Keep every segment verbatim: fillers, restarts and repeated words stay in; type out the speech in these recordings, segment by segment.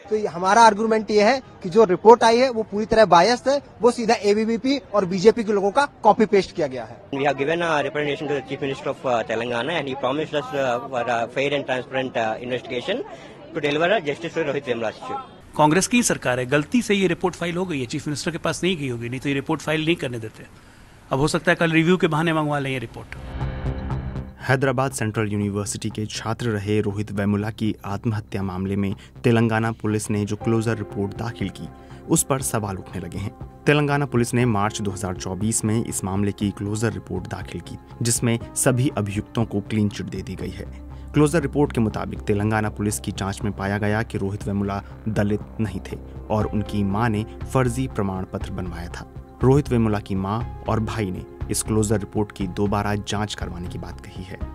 तो हमारा आर्गुमेंट ये है कि जो रिपोर्ट आई है वो पूरी तरह बायस्ड है, वो सीधा एबीवीपी और बीजेपी के लोगों का कॉपी पेस्ट किया गया है। We have given a representation to the Chief Minister of uh, Telangana and he promised us uh, for a fair and transparent uh, investigation to deliver a justice to Rohit Vemla's issue. Congress की सरकार है, गलती से ये report file हो गई है, chief minister के पास नहीं गई होगी, नहीं तो ये रिपोर्ट फाइल नहीं करने देते। अब हो सकता है कल रिव्यू के बहाने मंगवा लें ये रिपोर्ट। हैदराबाद सेंट्रल यूनिवर्सिटी के छात्र रहे रोहित वेमुला की आत्महत्या मामले में तेलंगाना पुलिस ने जो क्लोजर रिपोर्ट दाखिल की उस पर सवाल उठने लगे हैं। तेलंगाना पुलिस ने मार्च दो हज़ार चौबीस में इस मामले की क्लोजर रिपोर्ट दाखिल की जिसमें सभी अभियुक्तों को क्लीन चिट दे दी गई है। क्लोजर रिपोर्ट के मुताबिक तेलंगाना पुलिस की जांच में पाया गया कि रोहित वेमुला दलित नहीं थे और उनकी मां ने फर्जी प्रमाण पत्र बनवाया था। रोहित वेमुला की मां और भाई ने इस क्लोजर रिपोर्ट की दोबारा जांच करवाने की बात कही है।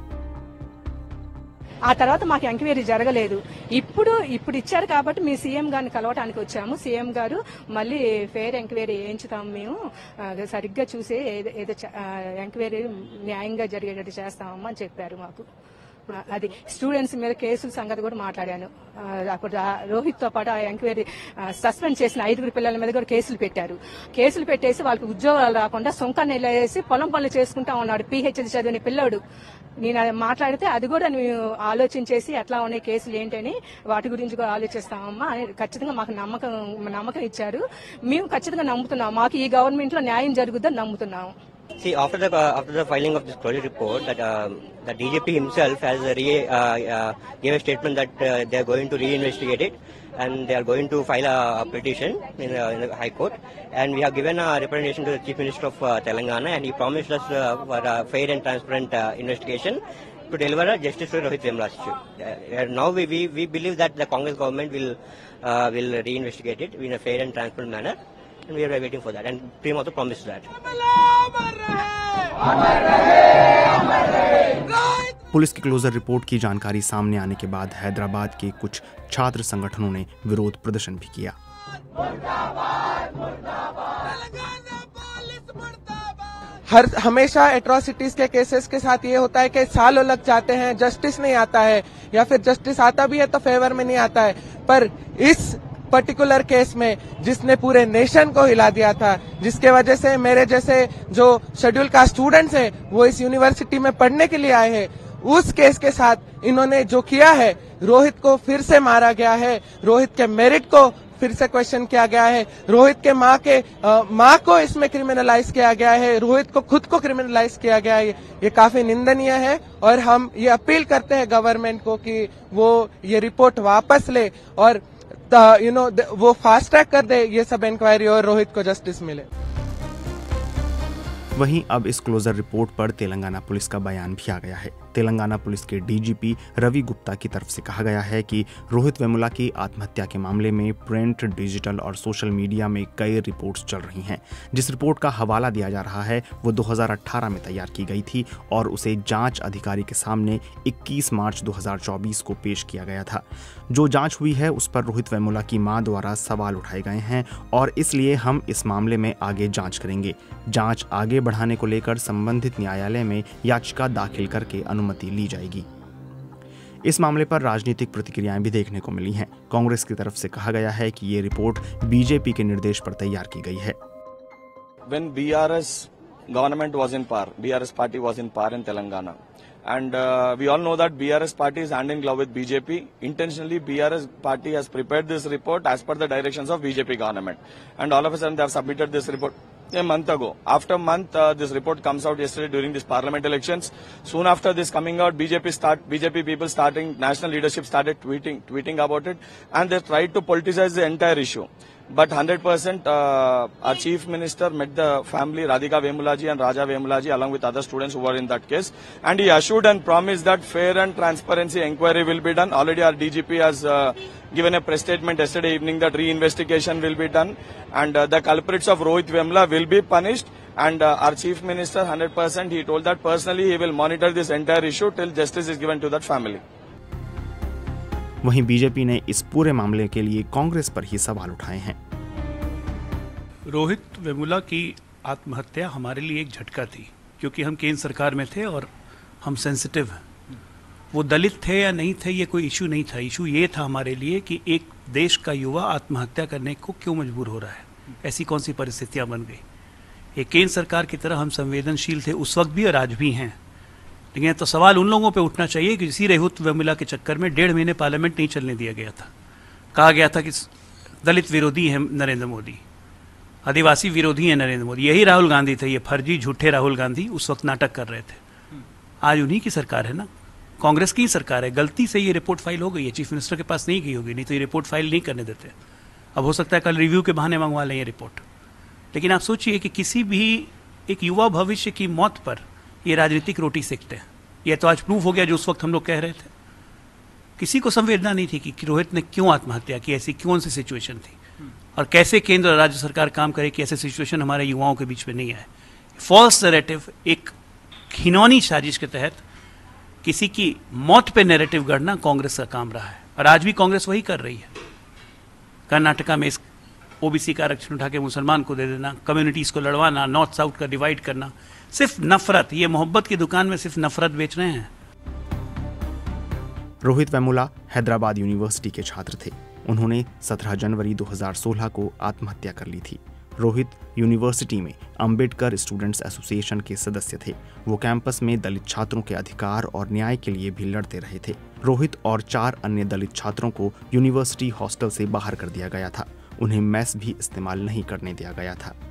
ఆ తర్వాత మాకు ఎంక్వైరీ జరగలేదు। ఇప్పుడు ఇప్పుడు ఇచ్చారు కాబట్టి మీ సీఎం గారిని కలవడానికి వచ్చాము। సీఎం గారు మళ్ళీ ఫెయిర్ ఎంక్వైరీ చేయించుతాం, మేము సరిగ్గా చూసి ఏదో ఎంక్వైరీ న్యాయంగా జరిగేటట్టు చేస్తామమ్మా అని చెప్పారు మాకు। అది స్టూడెంట్స్ మీద కేసుల సంగతి కూడా మాట్లాడాను। అప్పుడు రోహిత్ తో పాటు ఆ ఎంక్వైరీ సస్పెండ్ చేసిన ఐదుగురు పిల్లల మీద కూడా కేసులు పెట్టారు। కేసులు పెట్టేసి వాళ్ళకి ఉద్యోగాలు రాకుండా సొంకాన్ని వేసి పొలం పనులు చేసుకుంటా ఉన్నాడు పిహెచ్డి చదివిన పిల్లోడు। నేను మాట్లాడితే అది కూడా మేము ఆలోచించేసి ఎట్లా ఉన్నాయి కేసులు ఏంటని వాటి గురించి కూడా ఆలోచిస్తామమ్మా అని ఖచ్చితంగా మాకు నమ్మకం నమ్మకం ఇచ్చారు। మేము ఖచ్చితంగా నమ్ముతున్నాం, మాకు ఈ గవర్నమెంట్ లో న్యాయం జరుగుతుందని నమ్ముతున్నాము। See, after the uh, after the filing of this closure report, that uh, the D J P himself has re, uh, uh, gave a statement that uh, they are going to reinvestigate it and they are going to file a, a petition in, uh, in the High Court. And we have given a representation to the Chief Minister of uh, Telangana and he promised us uh, for a fair and transparent uh, investigation to deliver a justice to Rohit Vemla's issue. Uh, now we, we we believe that the Congress government will uh, will reinvestigate it in a fair and transparent manner. And we are waiting for that, and P M also promised that. Police की closure report की जानकारी सामने आने के बाद हैदराबाद के कुछ छात्र संगठनों ने विरोध प्रदर्शन भी किया। हर हमेशा एट्रोसिटीज के केसेस के साथ ये होता है कि सालों लग जाते हैं, जस्टिस नहीं आता है, या फिर जस्टिस आता भी है तो फेवर में नहीं आता है। पर इस पर्टिकुलर केस में जिसने पूरे नेशन को हिला दिया था, जिसके वजह से मेरे जैसे जो शेड्यूल कास्ट स्टूडेंट्स हैं वो इस यूनिवर्सिटी में पढ़ने के लिए आए हैं, उस केस के साथ इन्होंने जो किया है, रोहित को फिर से मारा गया है, रोहित के मेरिट को फिर से क्वेश्चन किया गया है, रोहित के माँ के माँ को इसमें क्रिमिनलाइज किया गया है, रोहित को खुद को क्रिमिनलाइज किया गया है। ये काफी निंदनीय है और हम ये अपील करते हैं गवर्नमेंट को कि वो ये रिपोर्ट वापस ले और यू नो वो फास्ट ट्रैक कर दे ये सब इंक्वायरी और रोहित को जस्टिस मिले। वहीं अब इस क्लोजर रिपोर्ट पर तेलंगाना पुलिस का बयान भी आ गया है। तेलंगाना पुलिस के डीजीपी रवि गुप्ता की तरफ से कहा गया है कि रोहित वेमुला की आत्महत्या के मामले में प्रिंट, डिजिटल और सोशल मीडिया में कई रिपोर्ट्स चल रही हैं। जिस रिपोर्ट का हवाला दिया जा रहा है वो दो हज़ार अठारह में तैयार की गई थी और उसे जांच अधिकारी के सामने इक्कीस मार्च दो हज़ार चौबीस को पेश किया गया था। जो जांच हुई है उस पर रोहित वेमुला की मां द्वारा सवाल उठाए गए हैं और इसलिए हम इस मामले में आगे जांच करेंगे। जांच आगे बढ़ाने को लेकर संबंधित न्यायालय में याचिका दाखिल करके अनुमति ली जाएगी। इस मामले पर राजनीतिक प्रतिक्रियाएं भी देखने को मिली हैं। कांग्रेस की तरफ से कहा गया है कि ये रिपोर्ट बीजेपी के निर्देश पर तैयार की गई है। When B R S government was in power, B R S party was in power in Telangana, and uh, we all know that B R S party is hand in glove with B J P. Intentionally, B R S party has prepared this report as per the directions of B J P government, and all of a sudden they have submitted this report a month ago. After a month, uh, this report comes out yesterday during this parliament elections. Soon after this coming out, B J P start, B J P people starting, national leadership started tweeting, tweeting about it, and they tried to politicize the entire issue. But one hundred percent uh, our chief minister met the family, Radhika Vemulaji and Raja Vemulaji, along with other students who were in that case, and he assured and promised that fair and transparency inquiry will be done. Already our D G P has uh, given a press statement yesterday evening that re-investigation will be done, and uh, the culprits of Rohit Vemula will be punished. And uh, our chief minister, one hundred percent, he told that personally he will monitor this entire issue till justice is given to that family. वहीं BJP ने इस पूरे मामले के लिए कांग्रेस पर ही सवाल उठाए हैं। रोहित वेमुला की आत्महत्या हमारे लिए एक झटका थी, क्योंकि हम केंद्र सरकार में थे और हम सेंसिटिव हैं। वो दलित थे या नहीं थे ये कोई इशू नहीं था। इशू ये था हमारे लिए कि एक देश का युवा आत्महत्या करने को क्यों मजबूर हो रहा है, ऐसी कौन सी परिस्थितियां बन गई। एक केंद्र सरकार की तरह हम संवेदनशील थे उस वक्त भी और आज भी हैं, लेकिन तो सवाल उन लोगों पे उठना चाहिए कि इसी रेहुत वेमुला के चक्कर में डेढ़ महीने पार्लियामेंट नहीं चलने दिया गया था। कहा गया था कि दलित विरोधी है नरेंद्र मोदी, आदिवासी विरोधी है नरेंद्र मोदी। यही राहुल गांधी थे, ये फर्जी झूठे राहुल गांधी उस वक्त नाटक कर रहे थे। आज उन्हीं की सरकार है ना, कांग्रेस की ही सरकार है। गलती से ये रिपोर्ट फाइल हो गई है, चीफ मिनिस्टर के पास नहीं गई होगी, नहीं तो ये रिपोर्ट फाइल नहीं करने देते। अब हो सकता है कल रिव्यू के बहाने मंगवा लें ये रिपोर्ट। लेकिन आप सोचिए कि किसी भी एक युवा भविष्य की मौत पर ये राजनीतिक रोटी सेकते हैं। यह तो आज प्रूफ हो गया जो उस वक्त हम लोग कह रहे थे। किसी को संवेदना नहीं थी कि रोहित ने क्यों आत्महत्या की, ऐसी कौन सी सिचुएशन थी और कैसे केंद्र और राज्य सरकार काम करे कि ऐसे सिचुएशन हमारे युवाओं के बीच में नहीं आए। फॉल्स नैरेटिव, एक घिनौनी साजिश के तहत किसी की मौत पे नैरेटिव गढ़ना कांग्रेस का काम रहा है और आज भी कांग्रेस वही कर रही है। कर्नाटका में इस ओबीसी का आरक्षण उठा के मुसलमान को दे देना, कम्युनिटीज को लड़वाना, नॉर्थ साउथ का डिवाइड करना, सिर्फ नफरत। ये मोहब्बत की दुकान में सिर्फ नफरत बेच रहे हैं। रोहित वेमुला हैदराबाद यूनिवर्सिटी के छात्र थे। उन्होंने सत्रह जनवरी दो हज़ार सोलह को आत्महत्या कर ली थी। रोहित यूनिवर्सिटी में अंबेडकर स्टूडेंट्स एसोसिएशन के सदस्य थे। वो कैंपस में दलित छात्रों के अधिकार और न्याय के लिए भी लड़ते रहे थे। रोहित और चार अन्य दलित छात्रों को यूनिवर्सिटी हॉस्टल से बाहर कर दिया गया था। उन्हें मेस भी इस्तेमाल नहीं करने दिया गया था।